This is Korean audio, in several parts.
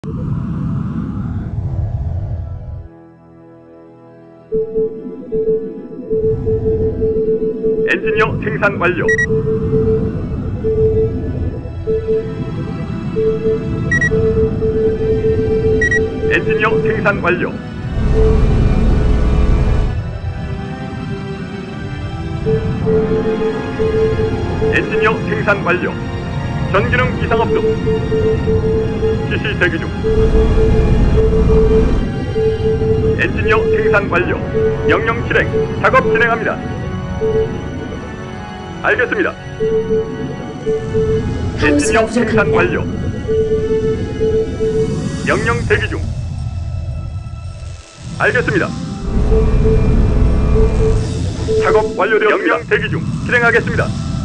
엔지니어 생산 완료. 엔지니어 생산 완료. 엔지니어 생산 완료. 전기능 이상 없음. 지시 대기 중. 엔지니어 생산 완료. 명령 실행. 작업 진행합니다. 알겠습니다. 엔지니어 생산 완료. 명령 대기 중. 알겠습니다. 작업 완료되었습니다. 명령 대기 중. 실행하겠습니다.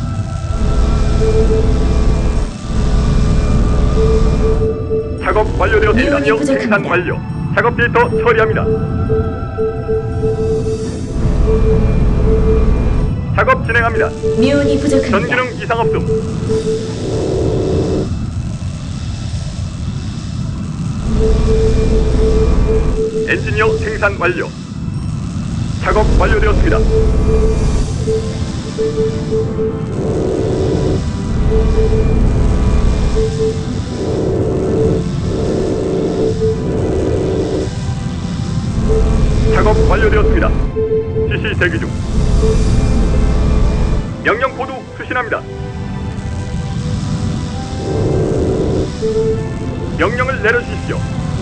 작업 완료되었습니다. 엔지니어 생산 완료. 작업 데이터 처리합니다. 작업 진행합니다. 미온이 부족합니다. 전기능 이상 없음. 엔지니어 생산 완료. 작업 완료되었습니다. 작업 완료되었습니다. 지시 대기 중. 명령 코드 수신합니다. 명령을 내려주십시오.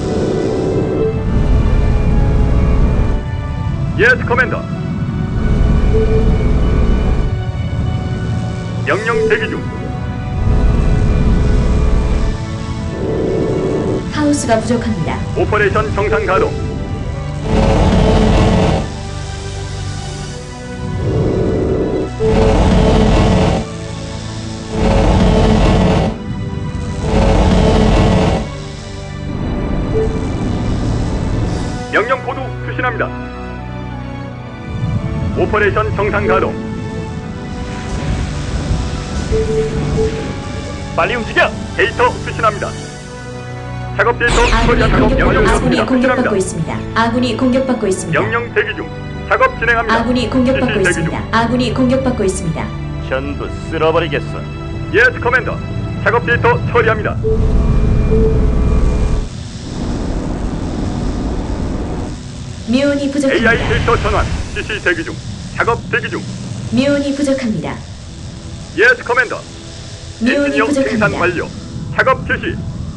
예스 커맨더. 명령 대기 중. 하우스가 부족합니다. 오퍼레이션 정상 가동. 명령 코드 수신합니다. 오퍼레이션 정상 가동. 빨리 움직여! 데이터 수신합니다. 작업 데이터 처리한 작업 명령 아군이 공격받고 수신합니다. 있습니다. 아군이 공격받고 있습니다. 명령 대기 중. 작업 진행합니다. 아군이 공격받고 지시 대기 중. 있습니다. 아군이 공격받고 있습니다. 전부 쓸어버리겠어. 예스 커맨더. 작업 데이터 처리합니다. 미온이 부족합니다. AI 데이터 전환. 지시 대기 중. 작업 대기 중. 미온이 부족합니다. 예스 커맨더. 미온이 엔지니어 생산 부족합니다. 완료. 작업 개시.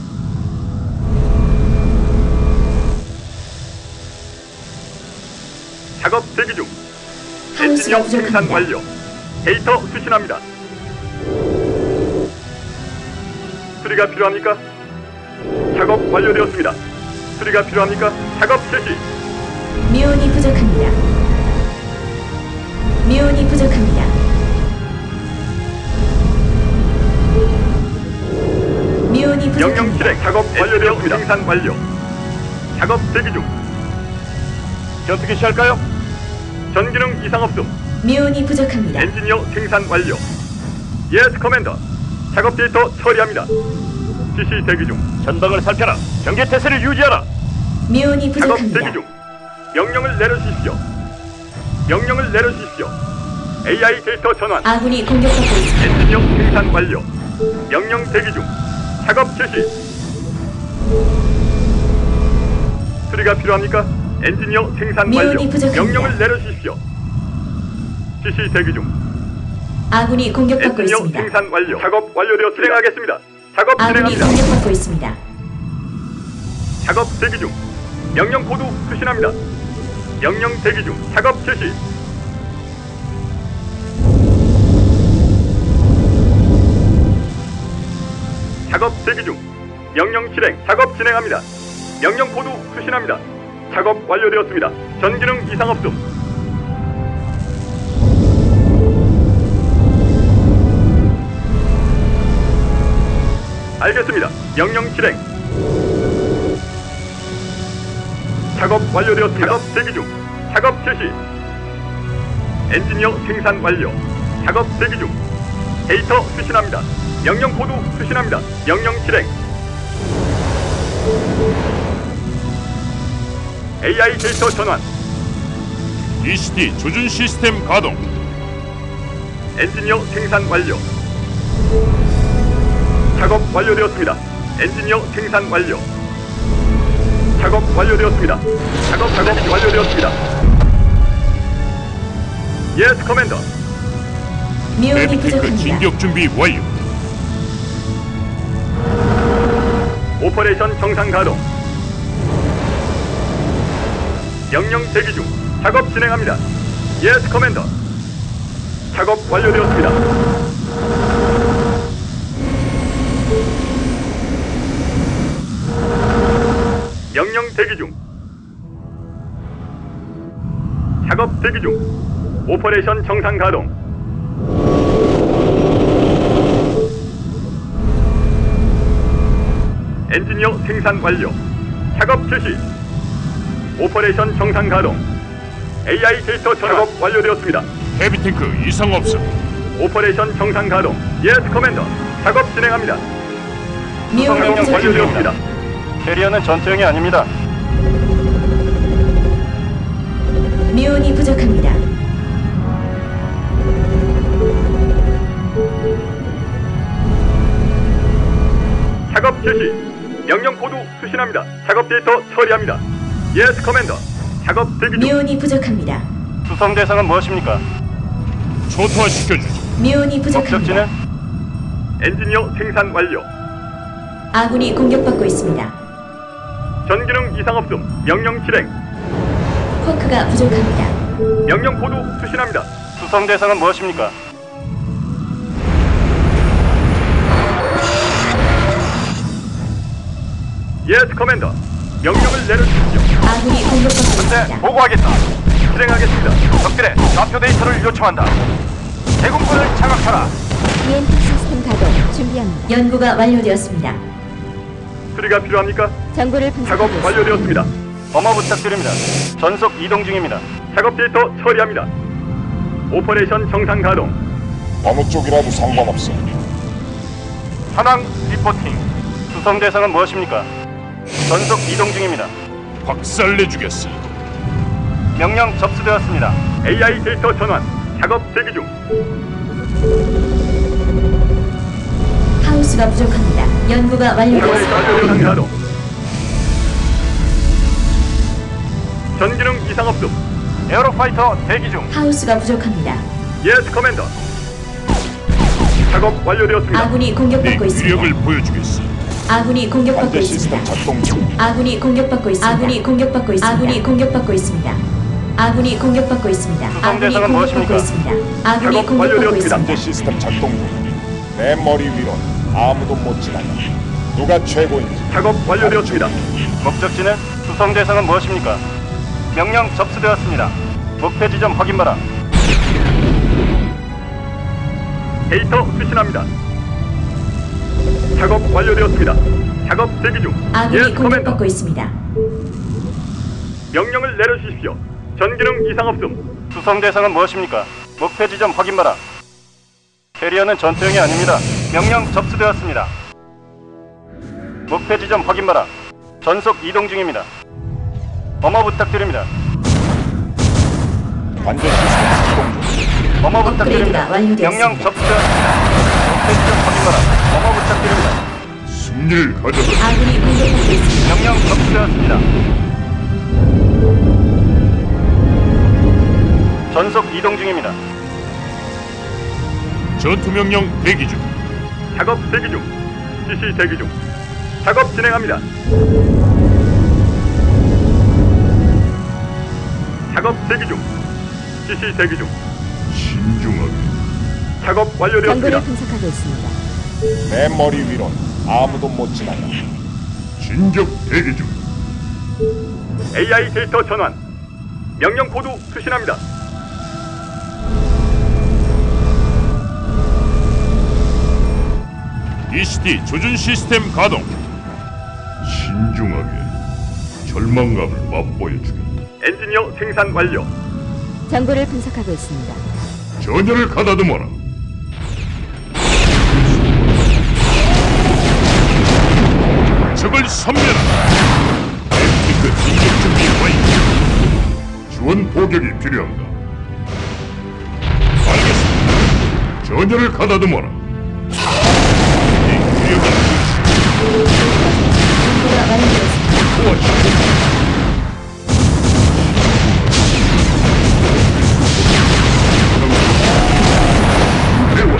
작업 대기 중. 엔지니어 하우스가 생산 부족합니다. 완료. 데이터 수신합니다. 수리가 필요합니까? 작업 완료되었습니다. 수리가 필요합니까? 작업 개시. 미온이 부족합니다. 미온이 부족합니다. 미온이 명령 부족합니다. 실행. 작업 완료되었습니다. 생산 완료. 작업 대기 중. 전투기 시할까요? 전기능 이상 없음. 미온이 부족합니다. 엔지니어 생산 완료. 예스 커맨더. 작업 데이터 처리합니다. 지시 대기 중. 전방을 살펴라. 경계 태세를 유지하라. 미온이 작업 부족합니다. 대기 중. 명령을 내려주십시오. 명령을 내려주십시오. AI 데이터 전환. 아군이 공격받고 있습니다. 엔지니어 생산 완료. 명령 대기 중. 작업 개시. 수리가 필요합니까? 엔지니어 생산 완료. 미온이 부족합니다. 명령을 내려주십시오. 지시 대기 중. 아군이 공격받고 엔지니어 있습니다. 생산 완료. 작업 완료되어 진행하겠습니다. 작업 아군이 진행합니다. 공격받고 있습니다. 작업 대기 중. 명령 코드 수신합니다. 명령 대기 중. 작업 개시. 작업 대기 중. 명령 실행. 작업 진행합니다. 명령 코드 수신합니다. 작업 완료되었습니다. 전기능 이상 없음. 알겠습니다. 명령 실행. 작업 완료되었습니다. 작업 대기 중. 작업 개시. 엔지니어 생산 완료. 작업 대기 중. 데이터 수신합니다. 명령 코드 수신합니다. 명령 실행. AI 데이터 전환. ECD 조준 시스템 가동. 엔지니어 생산 완료. 작업 완료되었습니다. 엔지니어 생산 완료. 작업 완료되었습니다. 작업 완료되었습니다. 예스 커맨더. 미온이 헤비탱크 부족합니다. 진격 준비 완료. 오퍼레이션 정상 가동. 명령 대기 중. 작업 진행합니다. 예스 커맨더. 작업 완료되었습니다. 명령 대기 중. 작업 대기 중. 오퍼레이션 정상 가동. 엔지니어 생산 완료. 작업 실시. 오퍼레이션 정상 가동. AI 데이터 작업 완료되었습니다. 헤비탱크 이상 없음. 오퍼레이션 정상 가동. 예스 커맨더. 작업 진행합니다. 미온이 명령 부족합니다. 완료되었습니다. 캐리어는 전투형이 아닙니다. 미온이 부족합니다. 작업 실시. 명령 코드 수신합니다. 작업 데이터 처리합니다. 예스 커맨더. 작업 대기 중. 미온이 부족합니다. 수송 대상은 무엇입니까? 초토화 시켜주지. 미온이 부족합니다. 목적지는 엔지니어 생산 완료. 아군이 공격받고 있습니다. 전기능 이상 없음. 명령 실행. 쿼크가 부족합니다. 명령 코드 수신합니다. 수송 대상은 무엇입니까? 예스 커맨더. 명령을 내려주십시오. 아군이 공격받고 있습니다. 보고하겠다. 실행하겠습니다. 적들의 좌표 데이터를 요청한다. 제공권을 장악하라. EMP 시스템 가동 준비합니다. 연구가 완료되었습니다. 수리가 필요합니까? 정보를 작업 분석하겠습니다. 완료되었습니다. 어머 부탁드립니다. 전속 이동 중입니다. 작업 데이터 처리합니다. 오퍼레이션 정상 가동. 어느 쪽이라도 상관없어. 현황 리포팅. 수송 대상은 무엇입니까? 전속 이동 중입니다. 박살내주겠어. 명령 접수되었습니다. AI 데이터 전환. 작업 대기 중. 하우스가 부족합니다. 연구가 완료되었습니다. 정상 가동. 전기능 이상 없음. 에어로파이터 대기 중. 하우스가 부족합니다. 예스 커맨더. 작업 완료되었습니다. 아군이 네 공격받고 있습니다. 위력을 보여주겠어. 아군이 공격받고 관제 있습니다. 시스템 작동 중. 아군이 공격받고 있습니다. 아군이 공격받고 있습니다. 아군이 공격받고 있습니다. 아군이 공격받고 있습니다. 아군이 대상은 공격받고 무엇입니까? 있습니다. 아군이 작업 공격받고 완료되었습니다. 있습니다. 관제 시스템 작동 중. 내 머리 위로 아무도 못 지나가. 누가 최고인지. 작업 완료되었습니다. 목적지는 수송 대상은 무엇입니까? 명령 접수되었습니다. 목표 지점 확인 바라. 데이터 수신합니다. 작업 완료되었습니다. 작업 대기 중. 아군이 예스 커맨더. 공격받고 있습니다. 명령을 내려주십시오. 전기능 이상 없음. 수송 대상은 무엇입니까? 목표 지점 확인 바라. 캐리어는 전투형이 아닙니다. 명령 접수되었습니다. 목표 지점 확인 바라. 전속 이동 중입니다. 어머 부탁드립니다. 관제 시스템 작동 중. 어머 업그레이드가 부탁드립니다. 완료되었습니다. 명령 접수되었습니다. 목표 지점 확인 바라. 어머 부탁드립니다. 승리를 가져다. 아군이 공격받고 있습니다. 명령 접수되었습니다. 전속 이동 중입니다. 전투 명령 대기 중. 작업 대기 중. 지시 대기 중. 작업 진행합니다. 작업 대기 중. 지시 대기 중. 신중하게. 작업 완료되었습니다. 정보를 분석하고 있습니다. 내 머리 위로 아무도 못 지나가. 진격 대기 중. AI 데이터 전환. 명령 코드 수신합니다. ECD 조준 시스템 가동. 신중하게. 절망감을 맛보여주겠다. 엔지니어 생산 완료. 정보를 분석하고 있습니다. 전열을 가다듬어라. 적을 섬멸하라. 탱크 공격 준비 완료. 지원 포격이 필요한가? 알겠습니다. 전열을 가다듬어라. 이 구역을 연구가 완료되었습니다. 도와주십시오. 대원,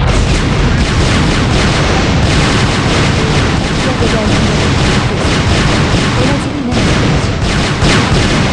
지역에 대한 공격을 받고 있습니다. 에너지 비난.